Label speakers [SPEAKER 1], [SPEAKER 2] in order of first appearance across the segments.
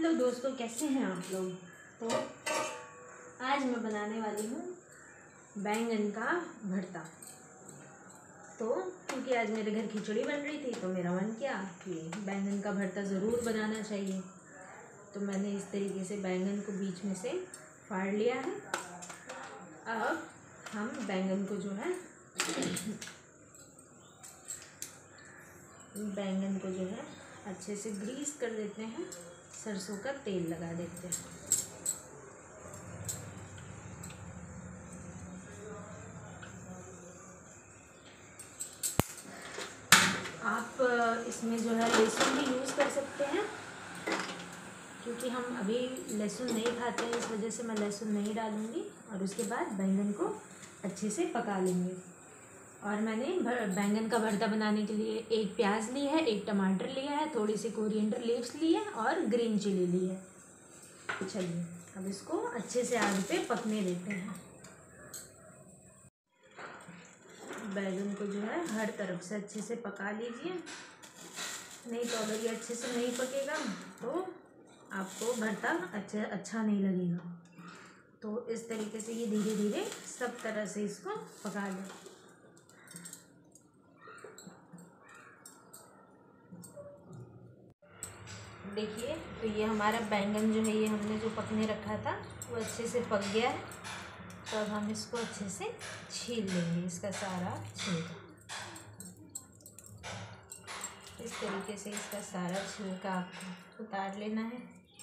[SPEAKER 1] Hello दोस्तों, कैसे हैं आप लोग। तो आज मैं बनाने वाली हूँ बैंगन का भरता। तो क्योंकि आज मेरे घर खिचड़ी बन रही थी तो मेरा मन किया कि बैंगन का भरता ज़रूर बनाना चाहिए। तो मैंने इस तरीके से बैंगन को बीच में से फाड़ लिया है। अब हम बैंगन को जो है अच्छे से ग्रीस कर देते हैं, सरसों का तेल लगा देते हैं। आप इसमें जो है लहसुन भी यूज़ कर सकते हैं, क्योंकि हम अभी लहसुन नहीं खाते हैं, इस वजह से मैं लहसुन नहीं डालूँगी। और उसके बाद बैंगन को अच्छे से पका लेंगे। और मैंने बैंगन का भरता बनाने के लिए एक प्याज ली है, एक टमाटर लिया है, थोड़ी सी कोरिएंडर लीव्स ली है और ग्रीन चिली ली है। चलिए अब इसको अच्छे से आग पे पकने देते हैं। बैंगन को जो है हर तरफ से अच्छे से पका लीजिए, नहीं तो अगर ये अच्छे से नहीं पकेगा तो आपको भरता अच्छा नहीं लगेगा। तो इस तरीके से ये धीरे धीरे सब तरह से इसको पका लें। देखिए, तो ये हमारा बैंगन जो है, ये हमने जो पकने रखा था वो अच्छे से पक गया है। तो अब हम इसको अच्छे से छील लेंगे, इसका सारा छिलका। इस तरीके से इसका सारा छिलका आपको उतार लेना है।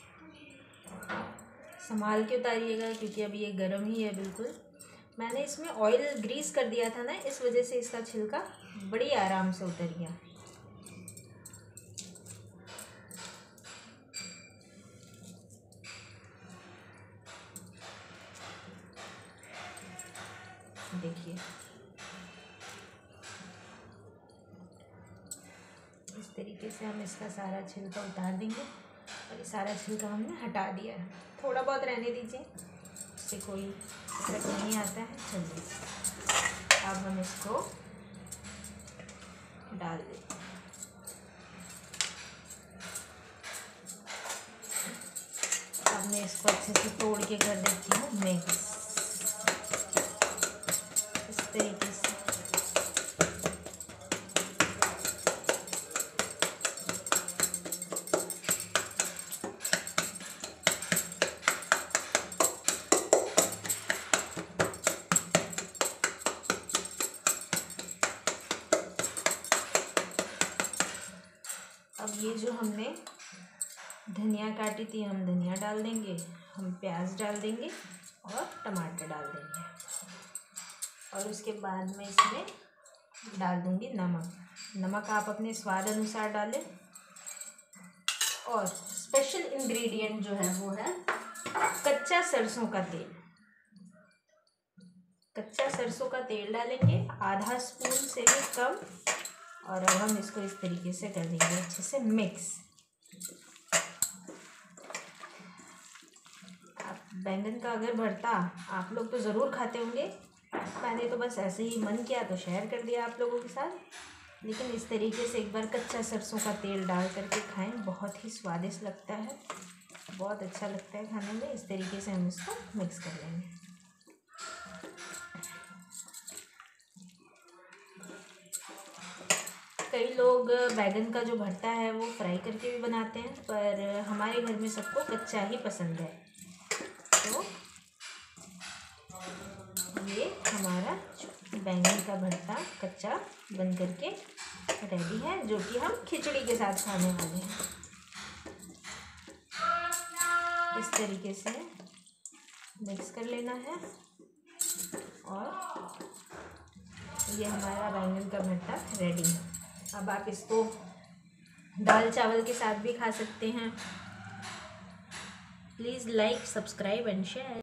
[SPEAKER 1] संभाल के उतारिएगा, क्योंकि अभी ये गर्म ही है बिल्कुल। मैंने इसमें ऑयल ग्रीस कर दिया था ना, इस वजह से इसका छिलका बड़ी आराम से उतर गया। देखिए, इस तरीके से हम इसका सारा छिलका उतार देंगे। और ये सारा छिलका हमने हटा दिया है, थोड़ा बहुत रहने दीजिए, इससे कोई फर्क नहीं आता है। चलिए अब हम इसको डाल देते हैं। अब मैं इसको अच्छे से तोड़ के कर देती हूँ मिक्स, इस तरीके से। अब ये जो हमने धनिया काटी थी, हम धनिया डाल देंगे, हम प्याज डाल देंगे और टमाटर डाल देंगे। और उसके बाद मैं इसमें डाल दूंगी नमक आप अपने स्वाद अनुसार डालें। और स्पेशल इंग्रेडिएंट जो है वो है कच्चा सरसों का तेल। कच्चा सरसों का तेल डालेंगे, आधा स्पून से भी कम। और अब हम इसको इस तरीके से कर देंगे अच्छे से मिक्स। बैंगन का अगर भरता आप लोग तो ज़रूर खाते होंगे, मैंने तो बस ऐसे ही मन किया तो शेयर कर दिया आप लोगों के साथ। लेकिन इस तरीके से एक बार कच्चा सरसों का तेल डाल करके खाएं, बहुत ही स्वादिष्ट लगता है, बहुत अच्छा लगता है खाने में। इस तरीके से हम इसको मिक्स कर लेंगे। कई लोग बैंगन का जो भरता है वो फ्राई करके भी बनाते हैं, पर हमारे घर में सबको कच्चा ही पसंद है। तो ये हमारा बैंगन का भरता कच्चा बन करके रेडी है, जो कि हम खिचड़ी के साथ खाने वाले हैं। इस तरीके से मिक्स कर लेना है। और ये हमारा बैंगन का भरता रेडी है। अब आप इसको दाल चावल के साथ भी खा सकते हैं। Please like, subscribe and share.